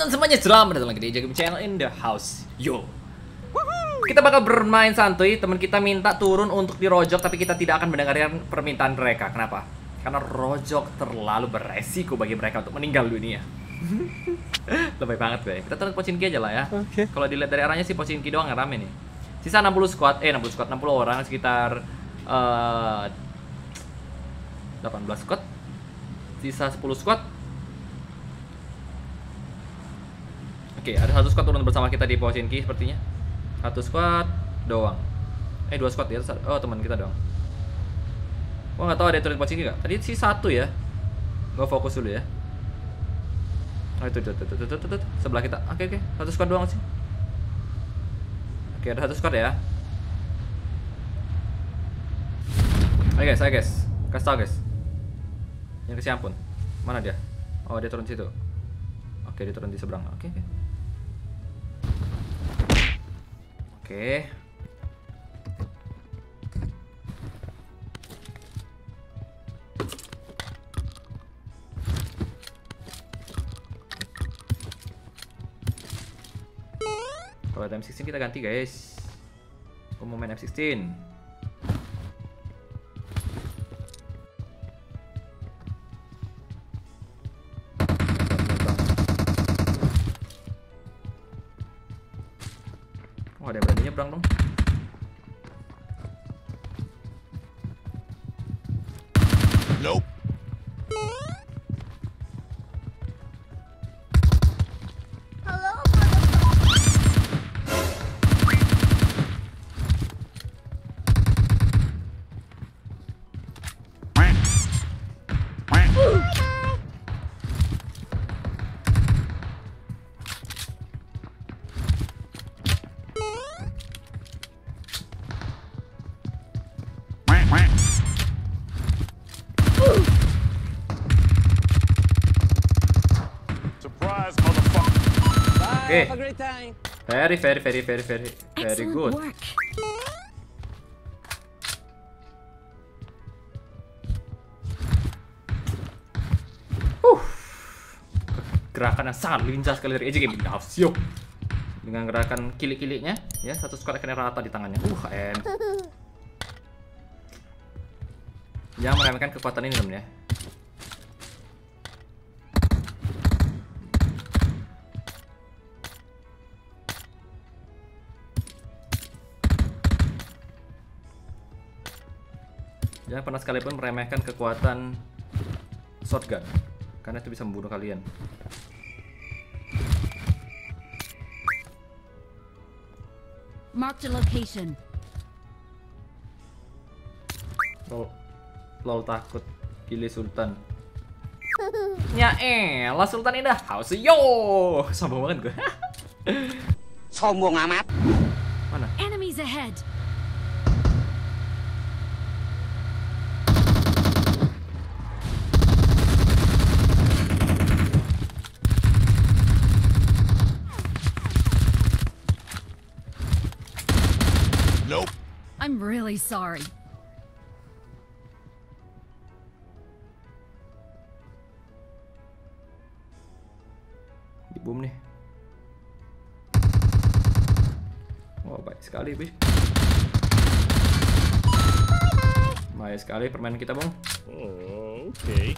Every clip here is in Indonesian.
teman-teman semuanya, selamat datang lagi di Game Channel in the house. Yo, kita bakal bermain santuy. Teman kita minta turun untuk dirojok, tapi kita tidak akan mendengarkan permintaan mereka. Kenapa? Karena rojok terlalu beresiko bagi mereka untuk meninggal dunia. Lebih banget gue. Kita turun Pochinki aja lah ya. Kalau dilihat dari arahnya sih Pochinki doang yang rame nih. Sisa 60 squad, 60 orang, sekitar 18 squad. Sisa 10 squad. Oke, ada satu squad turun bersama kita di Pochinki sepertinya. Satu squad doang. Dua squad ya. Oh, teman kita doang. Gua nggak tahu ada turun Pochinki nggak. Tadi sih satu ya. Gua fokus dulu ya. Oh, itu sebelah kita. Oke. Satu squad doang sih. Oke, ada satu squad ya. Ayo guys. Kasih tau guys. Yang kasih ampun. Mana dia? Oh, dia turun situ. Oke, dia turun di seberang. Oke. Kalau ada M16 kita ganti guys. Aku mau main M16. Oh, ada yang berani nyebrang dong. Nope. Oke. Very good. Gerakan yang sangat lincah sekali dari Game House. Yo. Dengan gerakan kilik-kiliknya, ya, satu squad akan rata di tangannya. Jangan meremehkan kekuatan ini, temen ya. Jangan pernah sekalipun meremehkan kekuatan shotgun, karena itu bisa membunuh kalian. Mark the location. Lol takut Gili Sultan. Ya elah, Sultan indah house. Yo, sombong banget gue. Sombong amat. Mana? Enemies ahead. Nope. I'm really sorry. Di boom nih. Oh, baik sekali, bis. Baik sekali permainan kita, Bang. Oh, oke.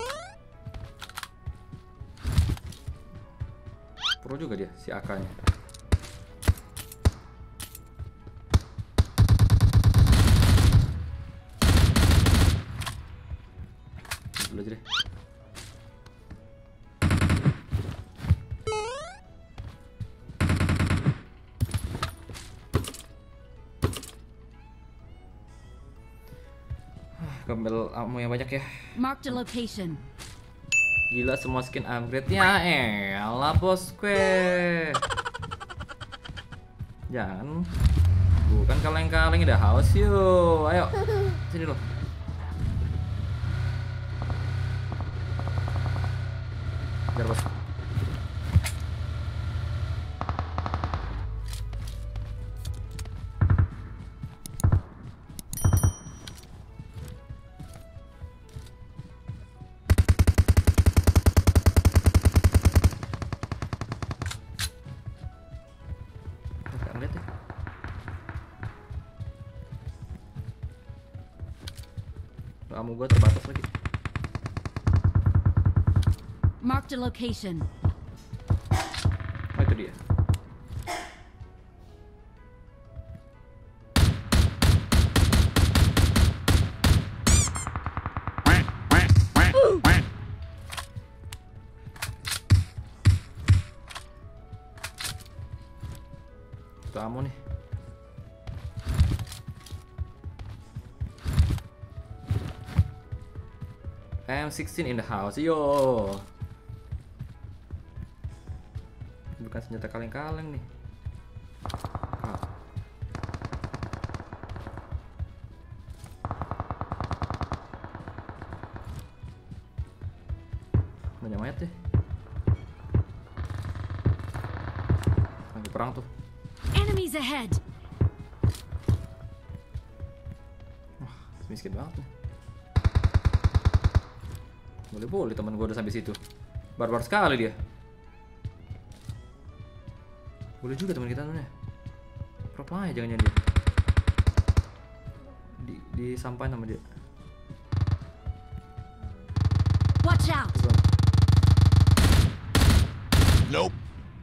Pro juga dia, si AK-nya. Dulu aja deh. Gambar ammo yang banyak ya. Mark the location. Gila, semua skin upgrade. Ya elah bos gue. Jangan. Bukan kaleng-kaleng, udah haus yuk. Ayo. Sini loh. Biar bos. Kamu gue terbatas lagi. Mark the location. Oh, itu dia. Kamu nih. M16 in the house, yo. Bukan senjata kaleng-kaleng nih. Ah. Banyak mayat deh. Lagi perang tuh. Enemies ahead. Wah, miskin banget nih. Boleh teman gue udah sampai situ. Barbar sekali dia. Boleh juga teman kita tuh. Pro player jangan-jangan dia. Disampain sama dia. Watch out. Nope.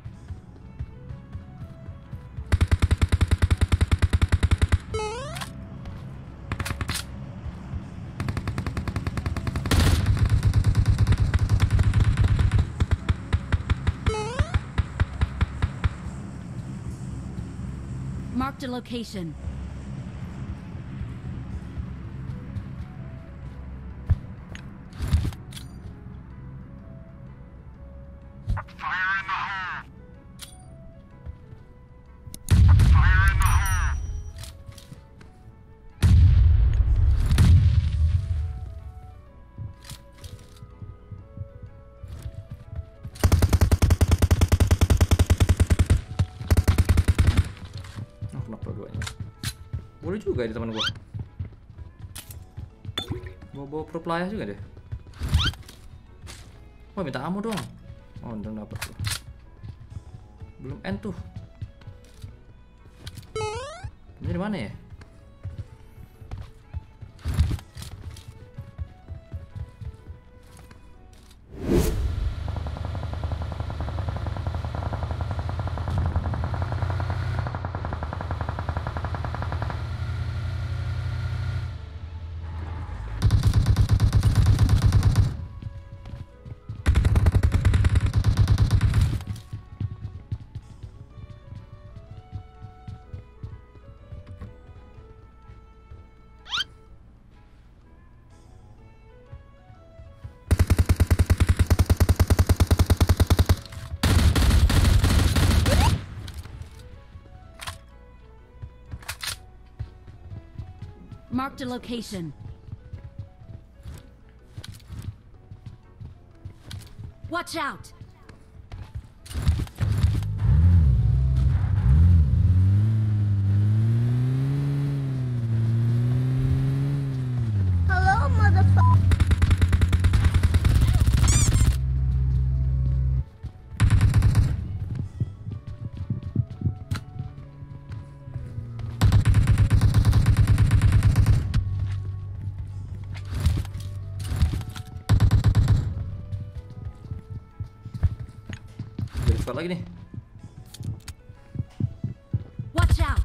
Marked a location. Boleh juga di teman gua. Bawa pro player juga deh. Wah, minta ammo dong. Oh, udah dapet tuh. Belum end tuh. Ini di mana ya? Marked a location. Watch out! Hello, motherfucker. Jadi squad lagi nih. Watch out!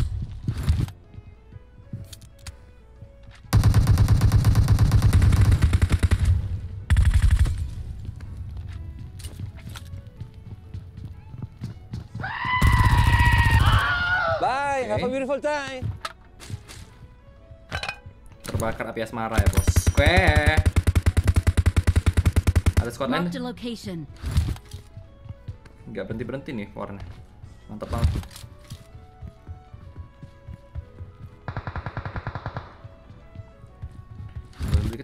Bye, have a Oke. beautiful time. Terbakar api asmara ya, bos. Oke. Ada squad lain. Marked a location. Nggak berhenti nih warnanya. Mantap banget. Boleh dikit.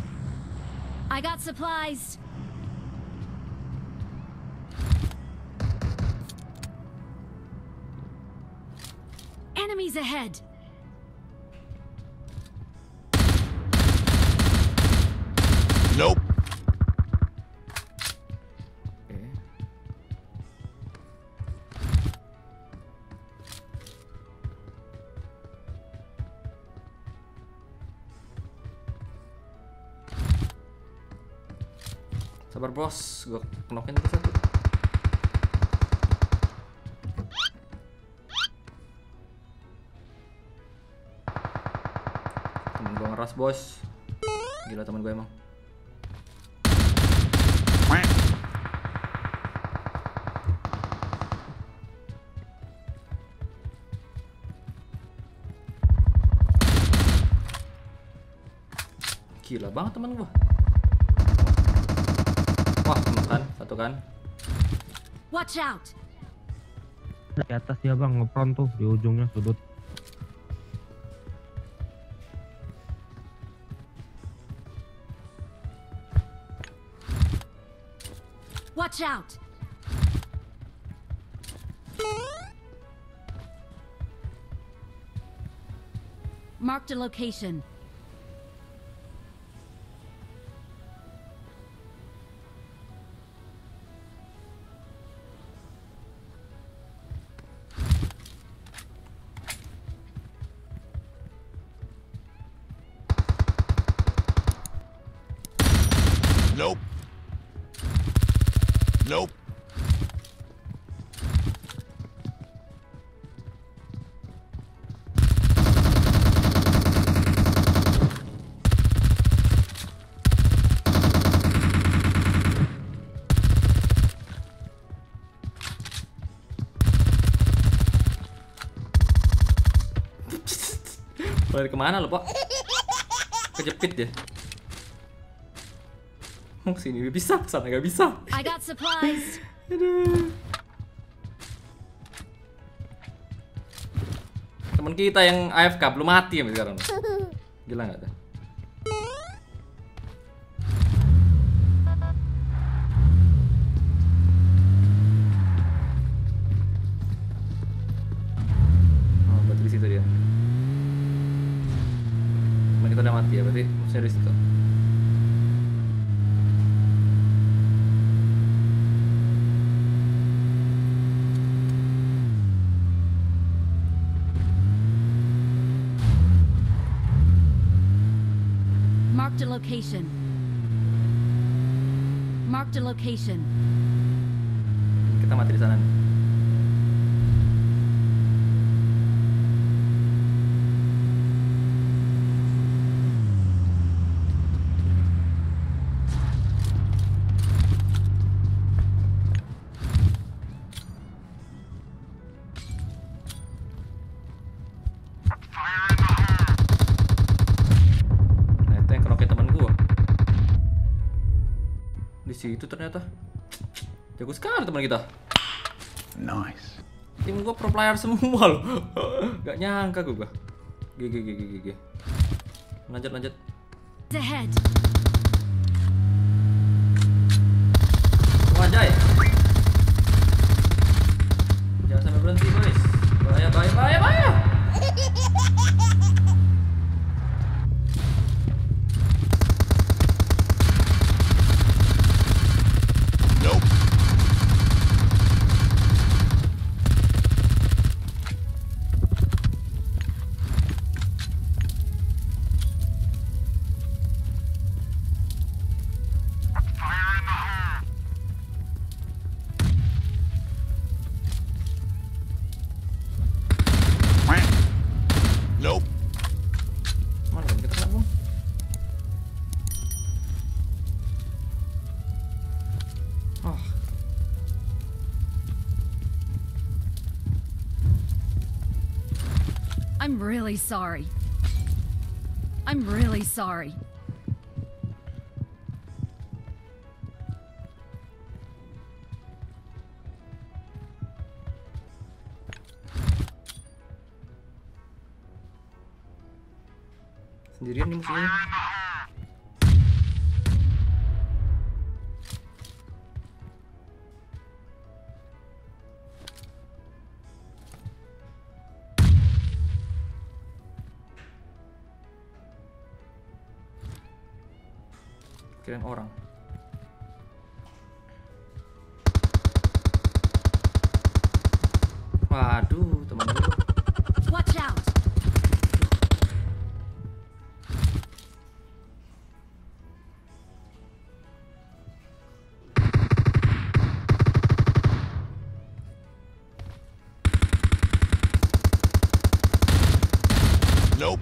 I got supplies. Enemies ahead. Nope. Oke. Sabar bos, gue knock-in dulu satu. Temen gue ngeras bos. Gila temen gue emang. Gila banget temen gue. Wah, temen kan, satu kan. Watch out. Di atas ya bang, ngepron tuh di ujungnya sudut. Watch out. Marked a location. Nope. Nope. Lari kemana lo, Pak? Kejepit ya? Oh, sini bisa, sana nggak bisa. I got supplies. Aduh. Temen kita yang AFK belum mati sampai sekarang. Gila nggak tuh? Oh, berarti di situ dia. Temen kita udah mati ya, berarti musuhnya di situ. Marked a location. Marked a location. Kita mati di sana nih. Nah, itu yang keroket temen gua. Di situ ternyata. Jago sekali teman kita. Nice. Tim gua pro player semua loh. Gak nyangka gua. GG. Lanjut. Ahead. Wajay. Jangan sampai berhenti, guys. Bahaya. Nope. Nope. Mana kan kita kena bom? Oh. I'm really sorry. I'm really sorry. Sendirian nih musuhnya. Kirain orang. Waduh, teman gue. Watch out! Nope.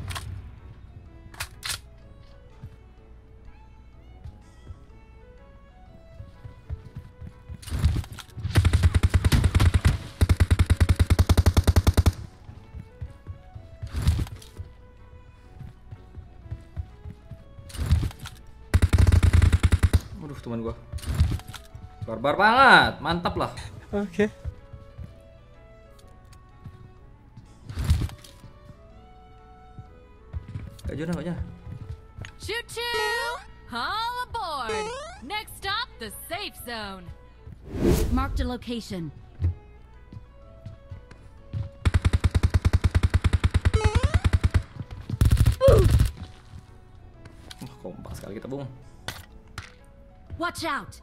Aduh, teman gua. Barbar banget, mantap lah. Oke. Gak jauh, gak jauh. Choo choo! All aboard! Next stop, the safe zone. Marked a location. Wah, kompak sekali kita, Bung. Watch out!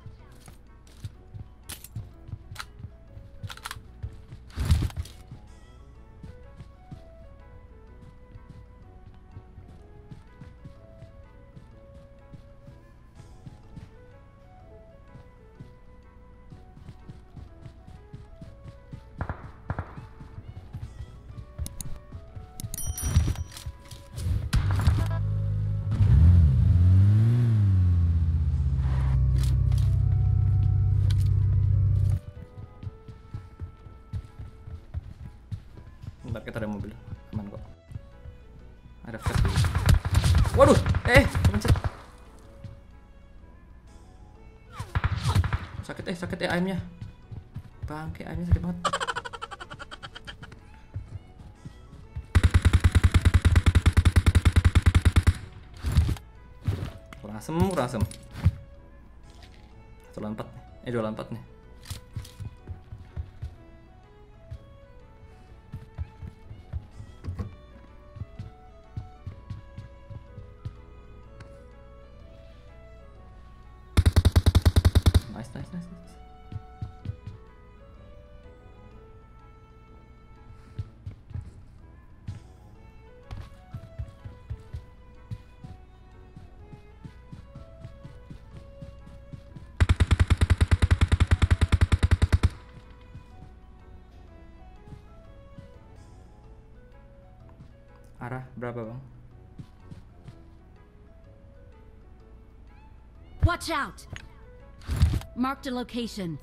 Bentar, kita ada mobil. Aman kok. Ada flash dulu. Waduh, pencet. Sakit aimnya. Bangke, aimnya sakit banget. Kurang asem. 1 nih. 2 nih. Nice. Arah berapa, Bang? Watch out! Marked a location.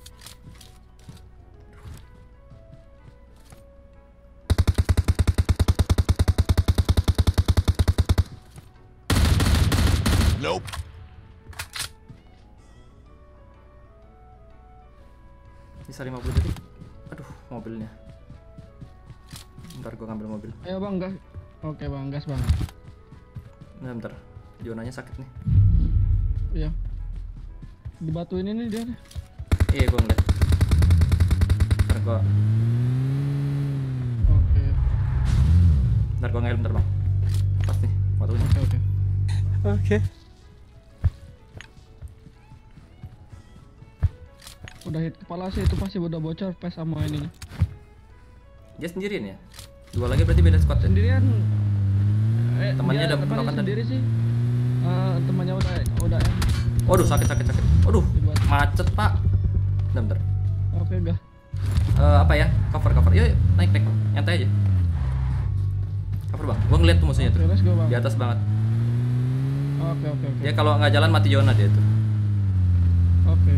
Nope. Bisa 50 detik. Aduh, mobilnya. Bentar, gua ngambil mobil. Ayo bang, gas. Oke bang, gas bang. Bentar. Jonanya sakit nih. Iya. Di batu ini nih dia. Iya, gua ngeliat. Bentar gua Oke. ngeliat, bentar, Bang. Pas nih, batunya. Oke. Udah hit kepala sih, itu pasti udah bocor pas sama ininya. Dia sendirian ya? 2 lagi berarti beda squad ya? Sendirian. Temannya dia ada depannya knock-an tadi. sendiri sih. Temannya udah Waduh, sakit. Waduh, Di bawah. macet, Pak. Bentar. Oke, gas. Apa ya? Cover. Yuk, naik. Nyantai aja. Cover, Bang. Gua ngeliat tuh musuhnya tuh. Oke, let's go, Bang. Di atas banget. Oke. Dia kalau nggak jalan mati zona dia tuh. Oke.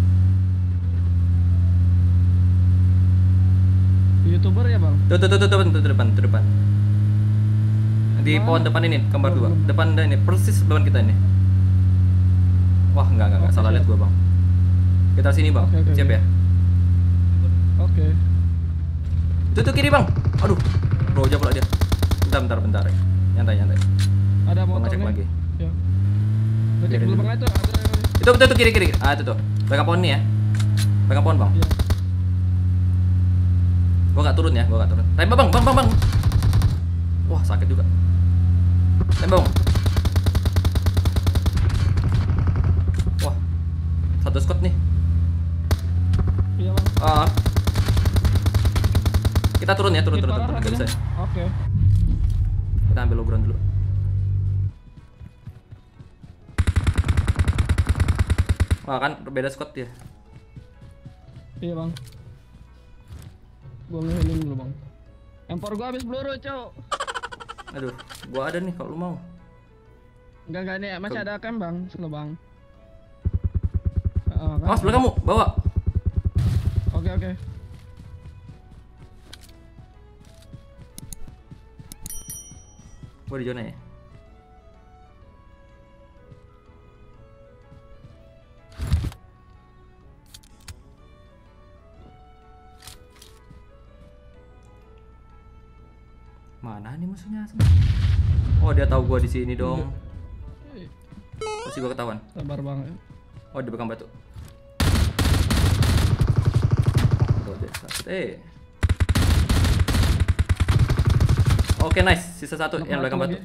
YouTuber ya bang? Tuh depan. Di Mana? pohon depan ini, gambar 2. belum. Depan ini, persis depan kita ini. Wah, enggak, Oke, salah lihat siap. gua, Bang. Kita sini, Bang. Oke, Siap oke. ya? Oke. Tuh kiri, Bang. Aduh, roja pula dia. Bentar. Nyantai. Ada Gua motor ngecek nih. lagi. Ya. Ngecek Biarin dulu dulu. bang, itu ada. Itu kiri. Ah, itu tuh. Pegang pohon nih ya. Pegang pohon, Bang. Iya. Gua nggak turun ya, Tembak, Bang. Wah, sakit juga. Tembak, Bang. Kita turun ya, turun. Hit parah Nggak bisa. rasanya. Oke. Kita ambil low ground dulu. Wah kan beda squad ya. Iya bang. Gua nge-healing dulu bang. Empor gua habis peluru cok. Aduh, gua ada nih kalau lu mau. Enggak nih masih ada camp bang. Slow bang. Oh, sebelah kamu, bawa. Oke. Gua di zona ya. Mana nih musuhnya? Oh, dia tahu gua di sini dong. Pasti gua ketahuan. Sabar bang. Oh, di belakang batu. Oh, dia sakit. Oke, nice. Sisa satu yang belakang batu.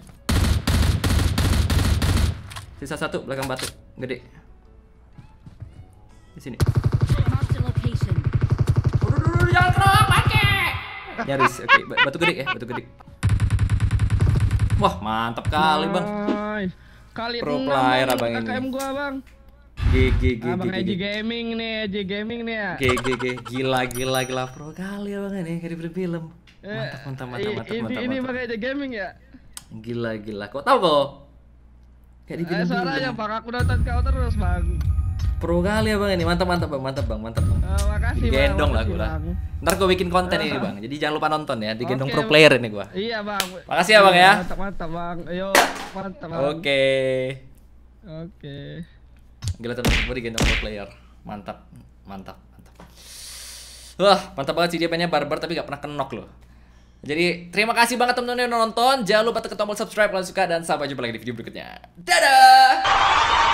Sisa satu belakang batu. Gede. Di sini. Marked a location. Udah, jangan kerok, pakai. Nyaris. Oke, batu gede ya, batu gede. Wah, mantap kali, Bang. Nice. Kali Pro 6 player bang, abang ini. AKM gua bang. Abang Eji Gaming nih ya. Gila pro kali abang ini kayak di film. Mantap. Ini bang Eji Gaming ya. Gila. Kok tahu kok? Kayak di film. Suaranya bang, aku nonton kau terus bang. Pro kali abang ini, mantap bang. Makasih Digendong lah makasih, gue lah. Bang. Ntar gue bikin konten ini bang, jadi jangan lupa nonton ya. Digendong Oke. pro player ini gue. Iya bang. Makasih ya, Bang, ya. Mantap bang. Ayo mantap bang. Oke. Gila temen, gue digendong pro player. Mantap. Wah, mantap banget sih dia mainnya barbar tapi gak pernah kenok loh. Jadi terima kasih banget teman-teman yang nonton. Jangan lupa tekan tombol subscribe kalau suka dan sampai jumpa lagi di video berikutnya. Dadah.